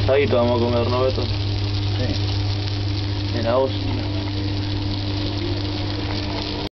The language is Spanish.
asadito vamos a comer, ¿no, Beto? Sí. Mira vos.